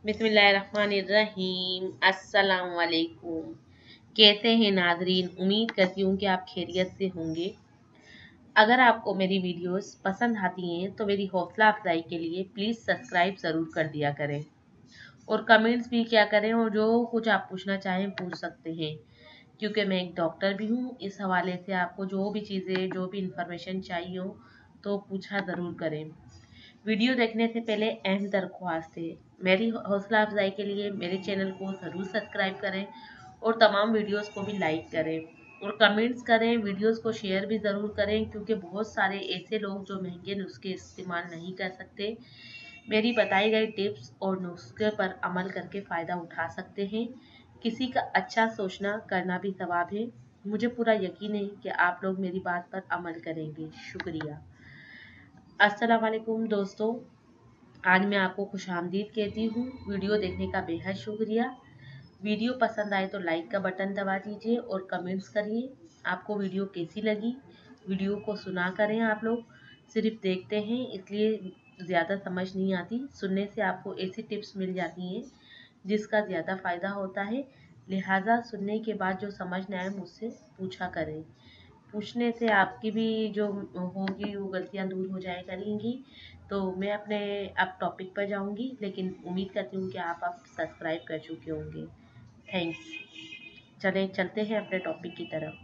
बिस्मिल्लाहिर्रहमानिर्रहीम। अस्सलाम वालेकुम। कैसे हैं नाज़रीन? उम्मीद करती हूँ कि आप खैरियत से होंगे। अगर आपको मेरी वीडियोस पसंद आती हैं तो मेरी हौसला अफजाई के लिए प्लीज़ सब्सक्राइब ज़रूर कर दिया करें और कमेंट्स भी क्या करें, और जो कुछ आप पूछना चाहें पूछ सकते हैं, क्योंकि मैं एक डॉक्टर भी हूँ। इस हवाले से आपको जो भी चीज़ें, जो भी इंफॉर्मेशन चाहिए हो तो पूछा ज़रूर करें। वीडियो देखने से पहले अहम दरख्वास्त है, मेरी हौसला अफजाई के लिए मेरे चैनल को ज़रूर सब्सक्राइब करें और तमाम वीडियोस को भी लाइक करें और कमेंट्स करें। वीडियोस को शेयर भी ज़रूर करें, क्योंकि बहुत सारे ऐसे लोग जो महंगे नुस्खे इस्तेमाल नहीं कर सकते, मेरी बताई गई टिप्स और नुस्खे पर अमल करके फ़ायदा उठा सकते हैं। किसी का अच्छा सोचना करना भी सवाब है। मुझे पूरा यकीन है कि आप लोग मेरी बात पर अमल करेंगे। शुक्रिया। अस्सलाम वालेकुम दोस्तों, आज मैं आपको खुशामदीद कहती हूँ। वीडियो देखने का बेहद शुक्रिया। वीडियो पसंद आए तो लाइक का बटन दबा दीजिए और कमेंट्स करिए आपको वीडियो कैसी लगी। वीडियो को सुना करें, आप लोग सिर्फ देखते हैं इसलिए ज़्यादा समझ नहीं आती, सुनने से आपको ऐसी टिप्स मिल जाती हैं जिसका ज़्यादा फ़ायदा होता है। लिहाजा सुनने के बाद जो समझ न आए मुझसे पूछा करें। पूछने से आपकी भी जो होगी वो गलतियाँ दूर हो जाया करेंगी। तो मैं अपने अब टॉपिक पर जाऊंगी, लेकिन उम्मीद करती हूँ कि आप सब्सक्राइब कर चुके होंगे। थैंक्स। चलें चलते हैं अपने टॉपिक की तरफ।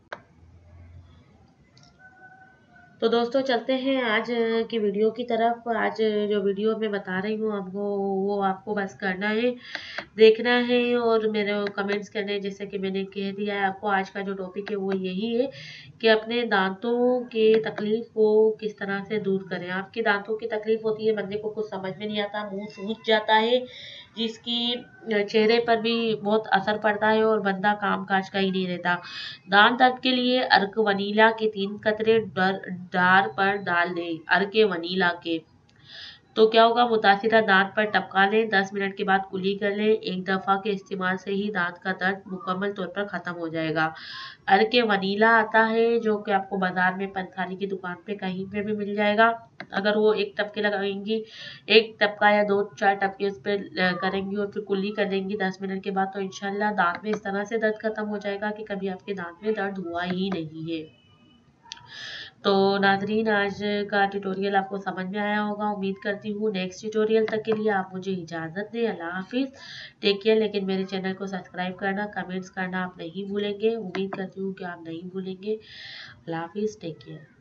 तो दोस्तों चलते हैं आज की वीडियो की तरफ। आज जो वीडियो मैं बता रही हूँ आपको, वो आपको बस करना है, देखना है और मेरे कमेंट्स करने हैं। जैसे कि मैंने कह दिया है आपको, आज का जो टॉपिक है वो यही है कि अपने दांतों के तकलीफ को किस तरह से दूर करें। आपके दांतों की तकलीफ होती है, बंदे को कुछ समझ में नहीं आता, मुंह सूज जाता है, जिसकी चेहरे पर भी बहुत असर पड़ता है और बंदा काम काज का ही नहीं रहता। दांत दर्द के लिए अर्क वनीला के 3 कतरे डार पर डाल दें। अर्क वनीला के तो क्या होगा, मुतासिरा दांत पर टपका लें। 10 मिनट के बाद कुली कर लें। एक दफ़ा के इस्तेमाल से ही दांत का दर्द मुकम्मल तौर पर ख़त्म हो जाएगा। अर्के वनीला आता है जो कि आपको बाजार में पंसारी की दुकान पे कहीं पे भी मिल जाएगा। अगर वो एक टपके लगाएंगी, एक टपका या 2-4 टपके उस पर करेंगी और फिर कुली कर देंगी 10 मिनट के बाद, तो इंशाल्लाह दांत में इस तरह से दर्द खत्म हो जाएगा कि कभी आपके दांत में दर्द हुआ ही नहीं है। तो नाज़रीन, आज का ट्यूटोरियल आपको समझ में आया होगा, उम्मीद करती हूँ। नेक्स्ट ट्यूटोरियल तक के लिए आप मुझे इजाज़त दें। अल्लाह हाफिज़, टेक केयर। लेकिन मेरे चैनल को सब्सक्राइब करना, कमेंट्स करना आप नहीं भूलेंगे। उम्मीद करती हूँ कि आप नहीं भूलेंगे। अल्लाह हाफिज़, टेक केयर।